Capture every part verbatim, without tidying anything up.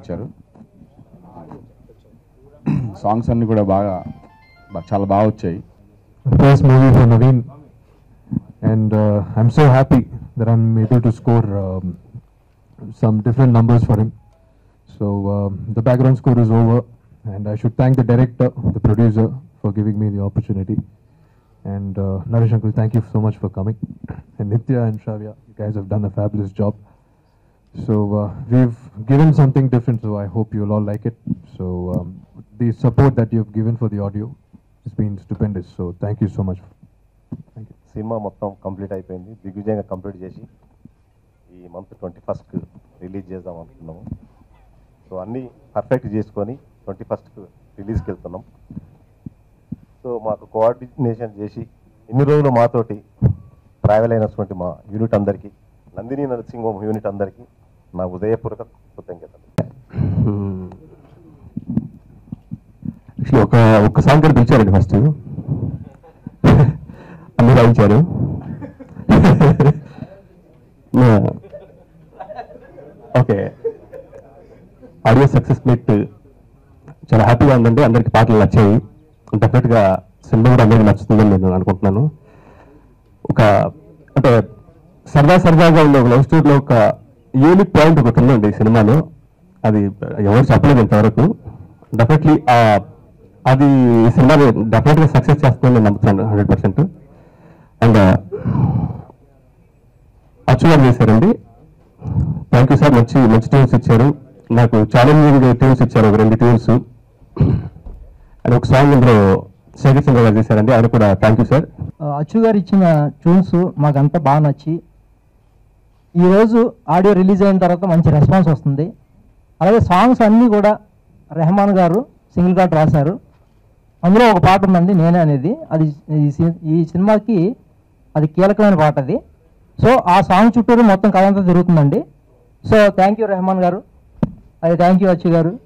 ఇచ్చారు. సాంగ్స్ అన్నీ కూడా బాగా చాలా బాగా వచ్చాయి. First movie for Nawin, and uh, I'm so happy that I'm able to score um, some different numbers for him. So um, the background score is over, and I should thank the director, the producer, for giving me the opportunity. And uh, Naresh uncle, thank you so much for coming. And Nitya and Shravya, you guys have done a fabulous job. So uh, we've given something different, so I hope you'll all like it. So um, the support that you've given for the audio has been stupendous. So thank you so much. Thank you. Cinema మొత్తం complete అయిపోయింది, దిగ్విజయంగా complete చేసి ఈ month twenty ఫస్ట్కి release చేద్దాం అనుకున్నాము. So అన్నీ perfect చేసుకొని ట్వంటీ ఫస్ట్కి రిలీజ్కి వెళ్తున్నాం. సో మాకు కోఆర్డినేషన్ చేసి ఇన్ని రోజులు మాతోటి ట్రావెల్ అయినటువంటి మా యూనిట్ అందరికీ, నందిని నర్సింగ్ హోమ్ యూనిట్ అందరికీ నా ఉదయపూర్వక కృతజ్ఞతలు. ఒక ఒక్క సాంగ్ కూడా పిలిచారండి. ఫస్ట్ అన్ని రాయించారు. ఓకే, ఆడియో సక్సెస్ మీట్ చాలా హ్యాపీగా ఉందండి. అందరికి పాటలు నచ్చాయి. డెఫినెట్గా సినిమా కూడా అందరికీ నచ్చుతుందని నేను అనుకుంటున్నాను. ఒక అంటే సరదా సరదాగా ఉన్న ఒక లవ్ స్టోరీలో ఒక యూనిక్ పాయింట్ ఒకటి ఉందండి ఈ సినిమాలో. అది ఎవరు చెప్పలేదు ఇంతవరకు. డెఫినెట్లీ అది ఈ సినిమాని డెఫినెట్గా సక్సెస్ చేస్తుందని నేను నమ్ముతున్నాను హండ్రెడ్ పర్సెంట్. అండ్ అచ్చు గారు చేశారండి. Thank you sir. మంచి మంచి ట్యూన్స్ ఇచ్చారు. నాకు ఛాలెంజింగ్ ట్యూన్స్ ఇచ్చారు, ఒక రెండు ట్యూన్స్. అండ్ ఒక సాంగ్ ఇందులో శేఖర్ చంద్ర గారు చేశారండి, ఆయన కూడా థ్యాంక్ యూ సార్. అచ్చు గారు ఇచ్చిన ట్యూన్స్ మాకంతా బాగా నచ్చి ఈరోజు ఆడియో రిలీజ్ అయిన తర్వాత మంచి రెస్పాన్స్ వస్తుంది. అలాగే సాంగ్స్ అన్నీ కూడా రెహమాన్ గారు సింగిల్ కార్డ్ రాశారు. అందులో ఒక పాట ఉందండి నేనే అనేది, అది ఈ సినిమాకి అది కీలకమైన పాట అది. సో ఆ సాంగ్ చుట్టూరు మొత్తం కథ అంతా తిరుగుతుందండి. సో థ్యాంక్ యూ రెహమాన్ గారు, అది థ్యాంక్ యూ అచ్చు గారు.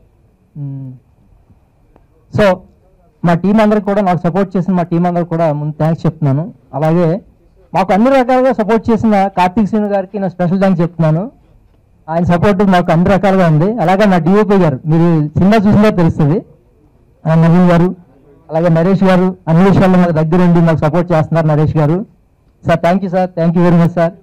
సో మా టీం అందరికి కూడా, నాకు సపోర్ట్ చేసిన మా టీం అందరికి కూడా ముందు థ్యాంక్స్ చెప్తున్నాను. అలాగే మాకు అన్ని రకాలుగా సపోర్ట్ చేసిన కార్తీక్ శ్రీను గారికి నా స్పెషల్ థ్యాంక్స్ చెప్తున్నాను. ఆయన సపోర్ట్ మాకు అన్ని రకాలుగా ఉంది. అలాగే నా డిఓపి గారు, మీరు సినిమా చూసినా తెలుస్తుంది, నవీన్ గారు, అలాగే నరేష్ గారు అన్ని విషయాల్లో మాకు దగ్గర ఉండి మాకు సపోర్ట్ చేస్తున్నారు నరేష్ గారు. Sir thank you sir, thank you very much sir.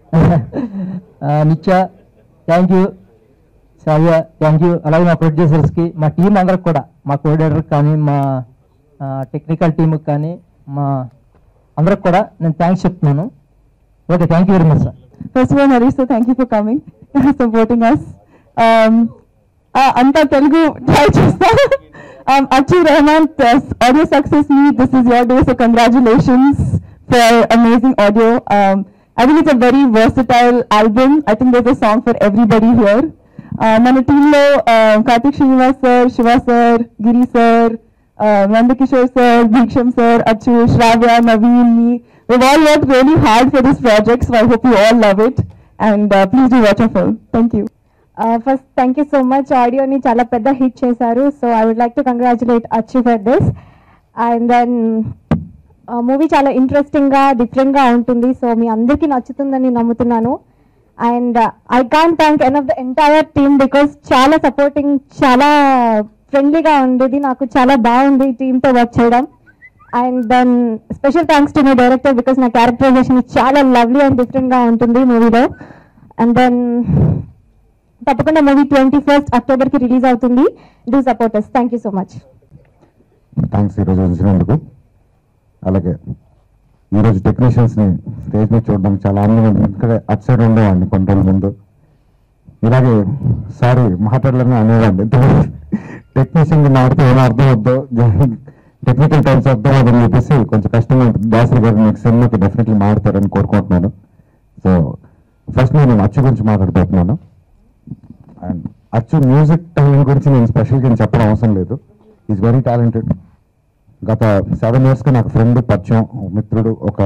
Nithya thank you, Sravya thank you. అలాగే మా ప్రొడ్యూసర్స్కి, మా టీం అందరికి కూడా, మా కోఆర్డినేటర్కి కానీ, మా టెక్నికల్ టీంకి కానీ, మా అందరికి కూడా నేను థ్యాంక్స్ చెప్తున్నాను. Okay, thank you very much sir. First of all, Harish, so thank you for coming and supporting us. Um, uh, Anta Telugu try chesta. Um, Achu Rahman, audio success meet. This is your day, so congratulations for amazing audio. Um, I think it's a very versatile album. I think there's a song for everybody here. Uh, Mana team lo uh, Karthik Srinivas sir, Shiva sir, Giri sir, uh, Radha Kishore sir, Biksham sir, Achu, Shravya, Nawin, me. We've all worked really hard for this project, so I hope you all love it. And uh, please do watch our film. Thank you. Uh, first, thank you so much. Audio ni chala pedda hit chesaru, so I would like to congratulate Achu for this. And then uh, movie chala interesting ga, different ga untundi, so mi andarki nachutundani namutunnanu. And uh, I can't thank enough of the entire team because chala supporting, chala friendly ga undedi, naku chala baagundi team tho work cheyadam. And then special thanks to my director because my characterization is chala lovely and different ga untundi movie lo. And then తప్పకుండా movie twenty first October కి release అవుతుంది. Do support us. Thank you so much. Thanks ఈరోజు వచ్చినందుకు. అలాగే ఈరోజు టెక్నీషియన్స్ని stage మీద చూడడానికి చాలా ఆనందంగా, ఇక్కడ అటు సైడ్ ఉండేవాడిని కొన్ని రోజుల ముందు. ఇలాగే సారీ మాట్లాడలేని అనేవాడిని, టెక్నీషియన్ మాడితే ఏమో అర్థం వద్దు, టెక్నికల్ టైమ్స్ అర్థం అదని చెప్పేసి కొంచెం కష్టంగా ఉంటుంది. దాసరి గారు నెక్స్ట్ సినిమాకి డెఫినెట్లీ మాడతారని కోరుకుంటున్నాను. సో ఫస్ట్ నేను అచ్చు గురించి మాట్లాడిపోతున్నాను. అండ్ అచ్చు మ్యూజిక్ టాలెంట్ గురించి నేను స్పెషల్గా నేను చెప్పడం అవసరం లేదు. Is very talented. గత సెవెన్ ఇయర్స్గా నాకు ఫ్రెండ్ పరిచయం, మిత్రుడు, ఒక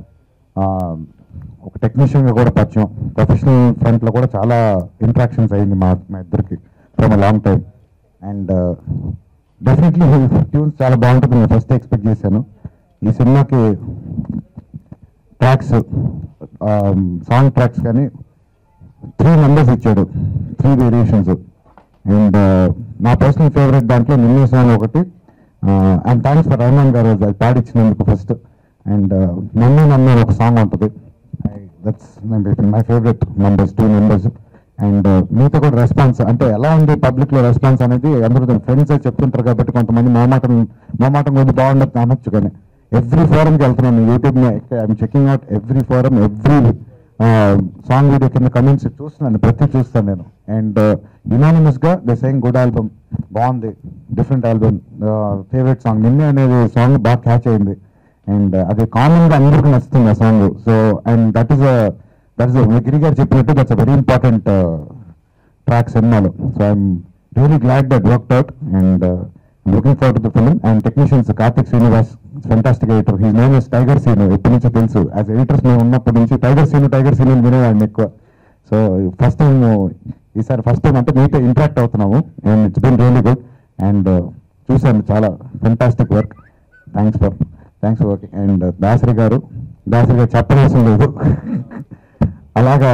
ఒక టెక్నీషియన్గా కూడా పరిచయం. ప్రొఫెషనల్ ఫ్రంట్లో కూడా చాలా ఇంట్రాక్షన్స్ అయ్యింది మా మా ఇద్దరికి from a long time. And definitely tunes చాలా బాగుంటుంది నేను ఫస్ట్ ఎక్స్పెక్ట్ చేశాను. ఈ సినిమాకి ట్రాక్స్, సాంగ్ ట్రాక్స్ కానీ త్రీ నెంబర్స్ ఇచ్చాడు, త్రీ వేరియేషన్స్. అండ్ నా పర్సనల్ ఫేవరెట్ దాంట్లో నిన్నే సాంగ్ ఒకటి. అండ్ థ్యాంక్స్ ఫర్ రెహమాన్ గారు అది పాడిచ్చినందుకు ఫస్ట్. అండ్ నన్ను నన్ను ఒక సాంగ్ ఉంటుంది, that's my favourite numbers, two numbers. And మీతో కూడా రెస్పాన్స్ అంటే ఎలా ఉంది పబ్లిక్లో రెస్పాన్స్ అనేది అందరూ ఫ్రెండ్స్ చెప్తుంటారు కాబట్టి కొంతమంది మొహమాటం మొహమాటం కొద్ది బాగుండదు అనొచ్చు, కానీ ఎవ్రీ ఫోరంకి వెళ్తున్నాను YouTube I'm checking out every forum, every song video కింద కమెంట్స్ చూస్తున్నాను, ప్రతి చూస్తాను నేను. అండ్ యునానిమస్గా ద సేయింగ్ గుడ్ ఆల్బమ్, బాగుంది, డిఫరెంట్ ఆల్బమ్, ఫేవరెట్ సాంగ్ నిన్నే అనేది సాంగ్ బాగా క్యాచ్ అయింది. అండ్ అది కామన్గా అందరికీ నచ్చుతుంది ఆ song. So and that is that is Giri గారు చెప్పినట్టు that's a very important track సినిమాలో. So I'm really glad that worked out and looking forward to the film. And technicians Karthik Srinivas fantastic editor, he name is tiger Seenu, ఎప్పటి నుంచో తెలుసు as editors మేము ఉన్నప్పటి నుంచి tiger scene tiger Seenu వినేవాడిని ఎక్కువ. So first time ఈసారి ఫస్ట్ టైం అంటే మీతో ఇంటరాక్ట్ అవుతున్నాము and it's been really good. And చూశాను చాలా fantastic work, thanks for thanks for working. And Dasari గారు దాసరి గారు చెప్పనవసరం లేదు, అలాగా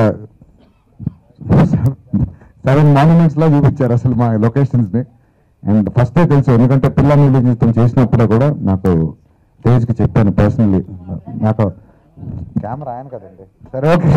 సెవెన్ మాన్యుమెంట్స్లో చూపించారు అసలు మా లొకేషన్స్ని. అండ్ ఫస్టే తెలుసు, ఎందుకంటే పిల్ల నీళ్ళు జీవితం చేసినప్పుడే కూడా నాకు తేజ్కి చెప్పాను పర్సనల్లీ, నాకు కెమెరా ఆయన కదండి, సరే ఓకే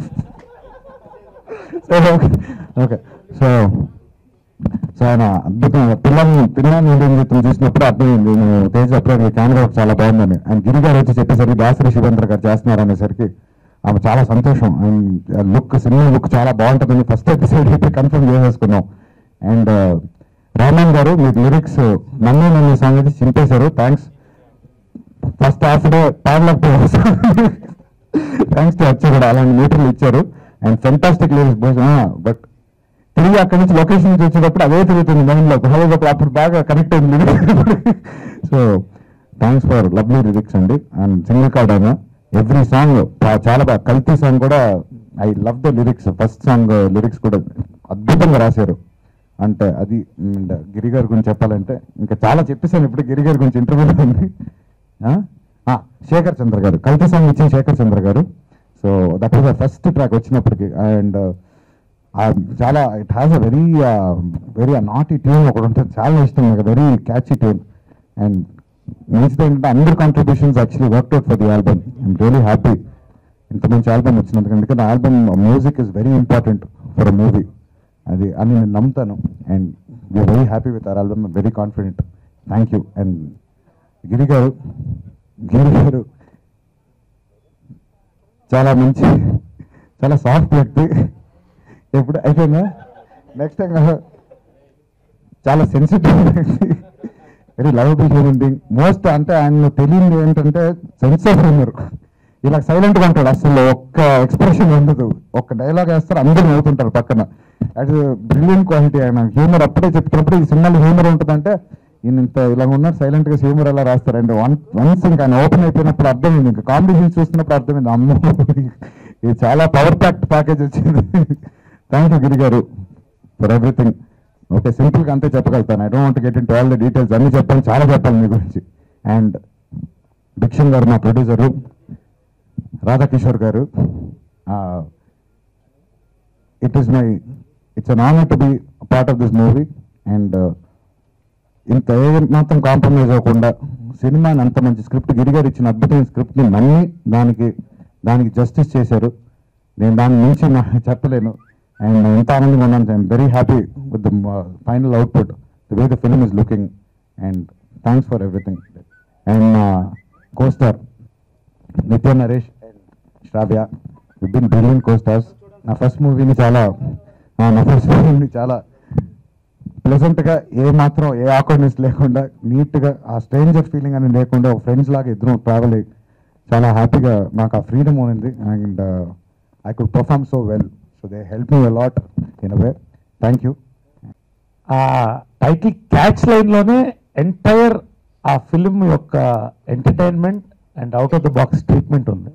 సరే ఓకే ఓకే సో సో ఆయన అద్భుతంగా పిల్లల్ని పిల్లల్ని నీళ్ళు జీవితం చూసినప్పుడు అర్థమైంది నేను తేజ్ అప్పుడు కెమెరా చాలా బాగుందని. అండ్ గిరి గారు వచ్చి చెప్పేసరికి దాసరి శివేంద్ర గారు చేస్తున్నారు అనేసరికి ఆమె చాలా సంతోషం. అండ్ లుక్ సినిమా లుక్ చాలా బాగుంటుందని ఫస్ట్ ఎపిసోడ్ అయితే కన్ఫర్మ్ చేసేసుకున్నాం. అండ్ రెహమాన్ గారు మీరు లిరిక్స్ నన్ను నన్ను సాంగ్ అయితే చింపేశారు, థ్యాంక్స్. ఫస్ట్ హాఫ్ డే పాడలేకపోయారు, థ్యాంక్స్ టు అచ్చు కూడా అలాంటి మీటర్లు ఇచ్చారు. అండ్ ఫెంటాస్టిక్ లిరిక్స్ బట్ తిరిగి అక్కడి నుంచి లొకేషన్ నుంచి వచ్చేటప్పుడు అదే తిరుగుతుంది మైండ్లో, అప్పుడు బాగా కనెక్ట్ అయింది lyrics. So thanks for lovely lyrics అండి. అండ్ సింగిల్ కార్డ్ అయినా ఎవ్రీ సాంగ్ చాలా బాగా, కల్తీ సాంగ్ కూడా I love the lyrics, first song lyrics కూడా అద్భుతంగా రాశారు. అంటే అది గిరి గారి గురించి చెప్పాలంటే ఇంకా చాలా చెప్పేసాను, ఇప్పుడు గిరి గారి గురించి ఇంటర్వ్యూలో ఉంది. శేఖర్ చంద్ర గారు కల్తీ సాంగ్ ఇచ్చిన శేఖర్ చంద్ర గారు. So that was the first track వచ్చినప్పటికి. అండ్ చాలా it has a very very naughty tune ఒకటి ఉంటుంది, చాలా ఇష్టం నాకు, వెరీ క్యాచీ ట్యూన్. అండ్ మంచిది ఏంటంటే అందరు contributions actually work out for the album. I'm really happy ఇంత మంచి ఆల్బమ్ వచ్చినందుకు, ఎందుకంటే album music is very important for a movie, అది అని నేను నమ్ముతాను. And we're very happy with our album, very confident. Thank you. And Giri గారు గిరి గారు చాలా మంచి, చాలా సాఫ్ట్ వ్యక్తి, ఎప్పుడు అయిపోయిందా నెక్స్ట్ టైం చాలా సెన్సిటివ్ వ్యక్తి, very lovable human being. Most అంటే ఆయన తెలియదు ఏంటంటే సెన్స్ ఆఫ్ హ్యూమర్. ఇలా సైలెంట్గా ఉంటాడు, అసలు ఒక్క ఎక్స్ప్రెషన్ ఉండదు, ఒక్క డైలాగ్ వేస్తారు అందరూ నవ్వుతుంటారు పక్కన. అది బ్రిలియంట్ క్వాలిటీ. ఆయన హ్యూమర్ అప్పుడే చెప్తున్నప్పుడు ఈ సినిమాలో హ్యూమర్ ఉంటుందంటే ఈయన ఇంత ఇలా ఉన్నారు సైలెంట్గా హ్యూమర్ ఎలా రాస్తారంటే వన్ వన్స్ ఇంకా ఆయన ఓపెన్ అయిపోయినప్పుడు అర్థమైంది, ఇంకా కాంబినేషన్ చూస్తున్నప్పుడు అర్థమైంది అమ్మో ఇది చాలా పవర్ ప్యాక్ట్ ప్యాకేజ్ వచ్చింది. థ్యాంక్ యూ గిరి గారు ఫర్ ఎవ్రీథింగ్. ఓకే సింపుల్గా అంతే చెప్పగలుగుతాను, I don't want get into all the details, అన్నీ చెప్పాలి, చాలా చెప్పాలి మీ గురించి. అండ్ బిక్షమ్ గారు మా ప్రొడ్యూసరు, రాధా కిషోర్ గారు, it is my it's an honour to be part of this movie. And ఇంత ఏ మాత్రం కాంప్రమైజ్ అవ్వకుండా సినిమాని అంత మంచి స్క్రిప్ట్ గిరి గారు ఇచ్చిన అద్భుతమైన స్క్రిప్ట్ని నమ్మి దానికి దానికి జస్టిస్ చేశారు. నేను దాని నుంచి నాకు చెప్పలేను. అండ్ ఎంత ఆనందంగా ఉన్నాను, I'm very happy with the final output, the way the film is looking. And thanks for everything. And మా co star Nithya Naresh and Sravya, we been brilliant co stars. నా ఫస్ట్ మూవీని చాలా నా ఫస్ట్ మూవీని చాలా ప్లెజెంట్గా, ఏ మాత్రం ఏ ఆక్వర్డ్నెస్ లేకుండా నీట్గా ఆ స్ట్రేంజర్ ఫీలింగ్ అని లేకుండా ఒక ఫ్రెండ్స్ లాగా ఇద్దరు ట్రావెల్ అయ్యి చాలా హ్యాపీగా నాకు ఆ ఫ్రీడమ్ ఉంది. And I could perform so well, so they help me a lot in a way. Thank you. ఆ టైటిల్ క్యాచ్ లైన్లోనే ఎంటైర్ ఆ ఫిల్మ్ యొక్క entertainment and out of the box treatment ఉంది.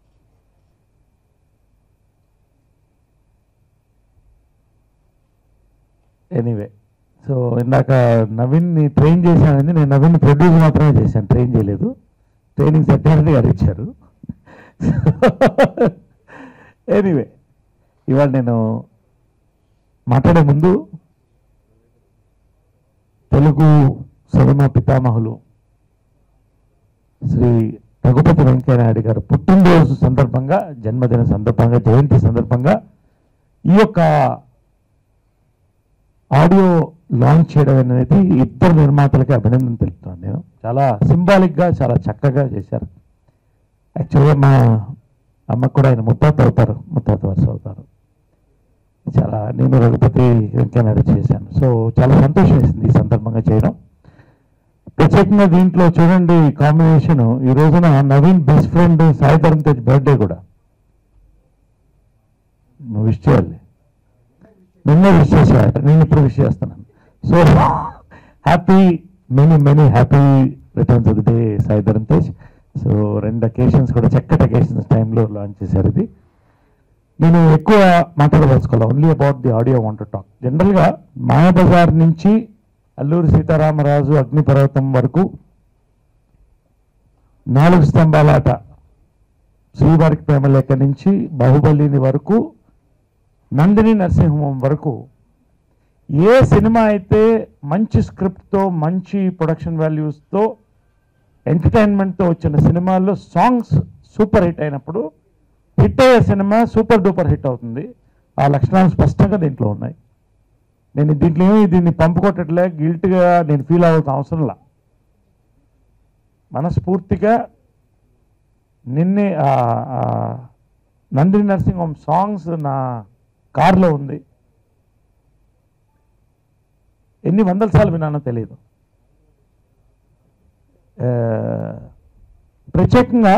ఎనీవే, సో ఇందాక నవీన్ని ట్రైన్ చేశానని, నేను నవీన్ని produce మాత్రమే చేశాను, ట్రైన్ చేయలేదు. ట్రైనింగ్ సెక్రటరీ గారు ఇచ్చారు. ఎనీవే, ఇవాళ నేను మాట్లాడే ముందు తెలుగు సినిమా పితామహులు శ్రీ రఘుపతి వెంకయ్యనాయుడు గారు పుట్టినరోజు సందర్భంగా, జన్మదిన సందర్భంగా, జయంతి సందర్భంగా ఈ యొక్క ఆడియో లాంచ్ చేయడం అనేది ఇద్దరు నిర్మాతలకి అభినందన తెలుపుతున్నాను. నేను చాలా సింబాలిక్గా చాలా చక్కగా చేశారు. యాక్చువల్గా మా అమ్మకు కూడా ఆయన ముత్తాత అవుతారు, ముత్తాత వరుస అవుతారు. చాలా నేను రఘుపతి వెంకయ్యనాయుడు చేశాను. సో చాలా సంతోషం వేసింది ఈ సందర్భంగా చేయడం. ప్రత్యేకంగా దీంట్లో చూడండి కాంబినేషన్, ఈ రోజున Naveen best friend Sai Dharam Tej birthday కూడా నువ్వు విష్ చేయాలి. నిన్న విష్ చేసేవాడు, నేను ఇప్పుడు విష్ చేస్తున్నాను. So happy many many happy returns of the day Sai Dharam Tej. So రెండు అకేషన్స్ కూడా చక్కటి అకేషన్స్ టైంలో లాంచ్ చేశారు. ఇది నేను ఎక్కువ మాట్లాడదలుచుకోవాలి, only about the audio want to talk. జనరల్గా మాయాబజార్ నుంచి అల్లూరి సీతారామరాజు అగ్నిపర్వతం వరకు, నాలుగు స్తంభాలాట శ్రీవారికి ప్రేమలేఖ నుంచి బాహుబలిని వరకు, నందిని నర్సింగ్ హోమ్ వరకు ఏ సినిమా అయితే మంచి స్క్రిప్ట్తో, మంచి ప్రొడక్షన్ వాల్యూస్తో, ఎంటర్టైన్మెంట్తో వచ్చిన సినిమాల్లో సాంగ్స్ సూపర్ హిట్ అయినప్పుడు హిట్ అయ్యే సినిమా సూపర్ డూపర్ హిట్ అవుతుంది. ఆ లక్షణాలు స్పష్టంగా దీంట్లో ఉన్నాయి. నేను దీంట్లో ఏమి దీన్ని పంపుకొట్టట్లే, గిల్ట్గా నేను ఫీల్ అవ్వాల్సిన అవసరంలా. మనస్ఫూర్తిగా నిన్నే నందిని నర్సింగ్ హోమ్ సాంగ్స్ నా కార్లో ఉంది. ఎన్ని వందల సార్లు విన్నానో తెలియదు. ప్రత్యేకంగా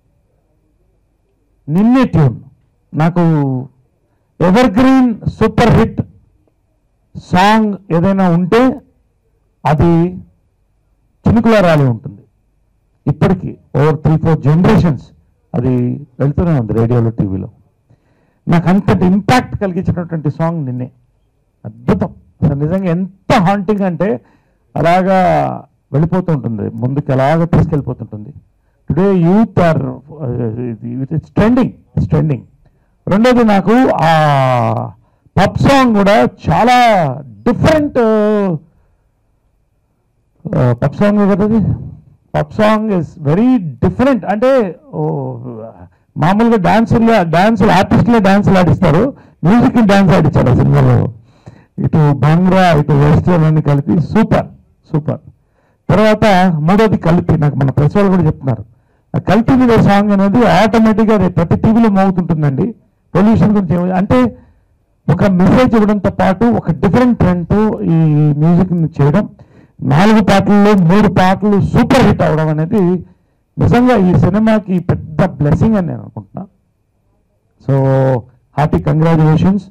నిన్నే ట్యూన్ నాకు evergreen super hit song ఏదైనా ఉంటే అది చినుకుల ర్యాలీ ఉంటుంది. ఇప్పటికీ ఓవర్ త్రీ ఫోర్ జనరేషన్స్ అది వెళ్తూనే ఉంది రేడియోలో, టీవీలో. నాకు అంతటి ఇంపాక్ట్ కలిగించినటువంటి సాంగ్ నిన్నే. అద్భుతం అసలు, నిజంగా ఎంత హాంటింగ్ అంటే అలాగా వెళ్ళిపోతూ ఉంటుంది, ముందుకు అలాగా తీసుకెళ్ళిపోతుంటుంది. Today youth are it's trending, it's trending. రెండోది నాకు ఆ పబ్ సాంగ్ కూడా చాలా డిఫరెంట్ పబ్ సాంగ్ కదది. Pub song is very different. అంటే మామూలుగా డాన్సులు డాన్సులు ఆర్టిస్టులే డాన్సులు ఆడిస్తారు, మ్యూజిక్ డాన్స్ ఆడించారు ఆ సినిమాలో. ఇటు బంగ్రా ఇటు వెస్టర్న్ అన్ని కలిపి సూపర్ సూపర్. తర్వాత మూడోది కల్తీ. నాకు మన ప్రెస్ వాళ్ళు కూడా చెప్తున్నారు, ఆ కల్తీ మీద సాంగ్ అనేది ఆటోమేటిక్గా ప్రతి టీవీలో మోగుతుంటుందండి. పొల్యూషన్ గురించి అంటే ఒక మెసేజ్ ఇవ్వడంతో పాటు ఒక డిఫరెంట్ ట్రెండ్తో ఈ మ్యూజిక్ని చేయడం, నాలుగు పాటల్లో మూడు పాటలు సూపర్ హిట్ అవ్వడం అనేది నిజంగా ఈ సినిమాకి పెద్ద బ్లెస్సింగ్ అని నేను అనుకుంటున్నా. So hearty congratulations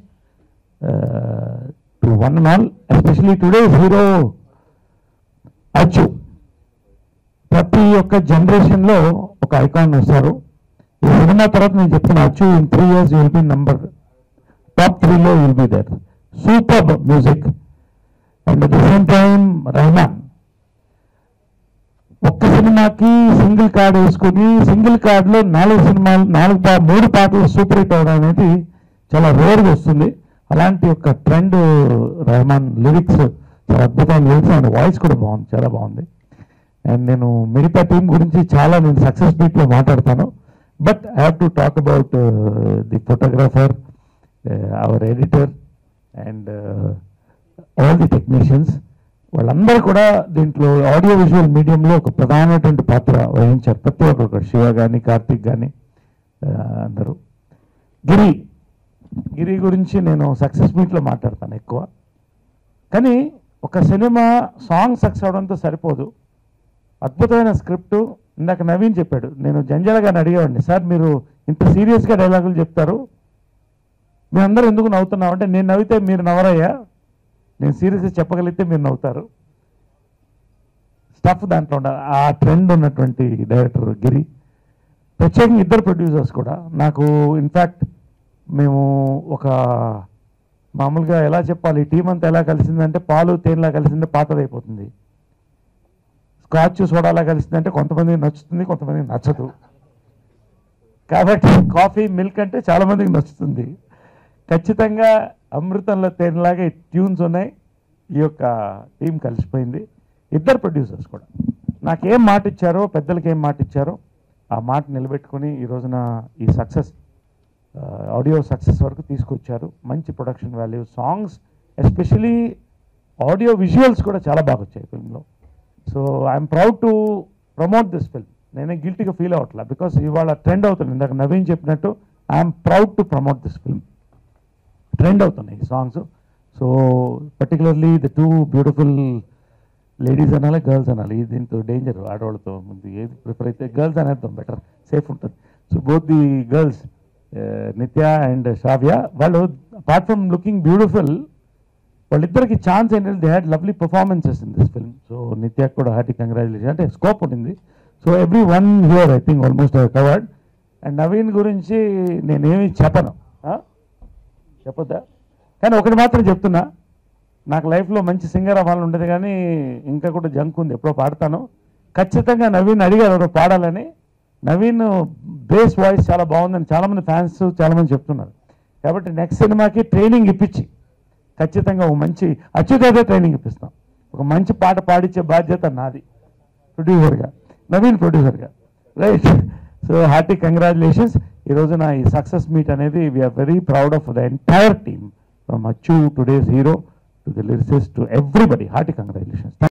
to one and all, especially today hero Achu. ప్రతి ఒక్క జనరేషన్లో ఒక ఐకాన్ వస్తారు. ఈ సినిమా తర్వాత నేను చెప్తున్నా, Achu in three years will be number top త్రీలో will be there. Super music and at the same time Rahman. ఒక్క సినిమాకి సింగిల్ కార్డ్ వేసుకుని సింగిల్ కార్డులో నాలుగు సినిమాలు నాలుగు పా మూడు పాటలు సూపర్ హిట్ అవడం అనేది చాలా రేర్గా వస్తుంది. అలాంటి ఒక ట్రెండ్ రెహమాన్. లిరిక్స్ చాలా అద్భుతమైన లిరిక్స్, అండ్ వాయిస్ కూడా బాగుంది, చాలా బాగుంది. అండ్ నేను మిగతా టీం గురించి చాలా నేను సక్సెస్ మీట్లో మాట్లాడతాను. But I have to talk about the photographer, our editor and all the technicians. వాళ్ళందరూ కూడా దీంట్లో ఆడియో విజువల్ మీడియంలో ఒక ప్రధానమైనటువంటి పాత్ర వహించారు. ప్రతి ఒక్కరు, శివ కానీ కార్తీక్ కానీ అందరూ. గిరి గిరి గురించి నేను సక్సెస్ మీట్లో మాట్లాడతాను ఎక్కువ. కానీ ఒక సినిమా సాంగ్ సక్సెస్ అవడంతో సరిపోదు, అద్భుతమైన స్క్రిప్ట్. ఇందాక నవీన్ చెప్పాడు, నేను జంజాల అడిగేవాడిని, సార్ మీరు ఇంత సీరియస్గా డైలాగులు చెప్తారు, మీరందరూ ఎందుకు నవ్వుతున్నావు అంటే, నేను నవ్వితే మీరు నవ్వరయ్యా, నేను సీరియస్గా చెప్పగలిగితే మీరు నవ్వుతారు. స్టఫ్ దాంట్లో ఉండాలి. ఆ ట్రెండ్ ఉన్నటువంటి డైరెక్టర్ గిరి. ప్రత్యేకంగా ఇద్దరు ప్రొడ్యూసర్స్ కూడా నాకు. ఇన్ఫ్యాక్ట్ మేము ఒక మామూలుగా ఎలా చెప్పాలి, టీం అంతా ఎలా కలిసిందంటే పాలు తేనెలా కలిసిందే పాతదైపోతుంది. స్కాచ్ సోడాలా కలిసిందంటే కొంతమందికి నచ్చుతుంది, కొంతమందికి నచ్చదు. కాబట్టి కాఫీ మిల్క్ అంటే చాలామందికి నచ్చుతుంది. ఖచ్చితంగా అమృతంలో తేనెలాగా ట్యూన్స్ ఉన్నాయి, ఈ యొక్క టీం కలిసిపోయింది. ఇద్దరు ప్రొడ్యూసర్స్ కూడా నాకేం మాట ఇచ్చారో, పెద్దలకి ఏం మాట ఇచ్చారో ఆ మాట నిలబెట్టుకొని ఈ రోజున ఈ సక్సెస్ ఆడియో సక్సెస్ వరకు తీసుకొచ్చారు. మంచి production value, songs, especially audio visuals కూడా చాలా బాగా వచ్చాయి ఫిల్మ్లో. So I'm proud to promote this film. నేనే గిల్టీగా ఫీల్ అవ్వట్లా, బికాస్ ఇవాళ ట్రెండ్ అవుతుంది. ఇందాక నవీన్ చెప్పినట్టు I'm proud to promote this film. Trend అవుతున్నాయి ఈ songs. So particularly the two beautiful ladies అనాలి, గర్ల్స్ అనాలి, దీంతో డేంజర్ ఆడవాళ్ళతో ముందు ఏది ప్రిఫర్ అయితే గర్ల్స్ అనేద్దాం, బెటర్, సేఫ్ ఉంటుంది. So both the girls Nithya and శ్రావ్య, వాళ్ళు అపార్ట్ ఫ్రమ్ లుకింగ్ బ్యూటిఫుల్, వాళ్ళిద్దరికి ఛాన్స్ ఏంటంటే they had lovely performances in this film. So నిత్యకు కూడా హార్టీ కంగ్రాచులేషన్, అంటే స్కోప్ ఉండింది. So every one here I think almost covered. And Naveen గురించి నేనేమి చెప్పను, చెప్పొద్దా? కానీ ఒకటి మాత్రం చెప్తున్నా, నాకు లైఫ్లో మంచి సింగర్ అవ్వాలని ఉండేది, కానీ ఇంకా కూడా జంక్ ఉంది, ఎప్పుడో పాడతాను. ఖచ్చితంగా నవీన్ అడిగారు ఎవరో పాడాలని. నవీన్ బేస్ వాయిస్ చాలా బాగుందని చాలామంది ఫ్యాన్స్ చాలామంది చెప్తున్నారు. కాబట్టి నెక్స్ట్ సినిమాకి ట్రైనింగ్ ఇప్పించి ఖచ్చితంగా ఒక మంచి అచ్యుతైతే ట్రైనింగ్ ఇప్పిస్తాం. ఒక మంచి పాట పాడించే బాధ్యత నాది, ప్రొడ్యూసర్గా, నవీన్ ప్రొడ్యూసర్గా, రైట్? So hearty congratulations. ఈ రోజున ఈ సక్సెస్ మీట్ అనేది we're very proud of the entire team, from Achu, today's hero, to the lyricist, to everybody. Hearty congratulations.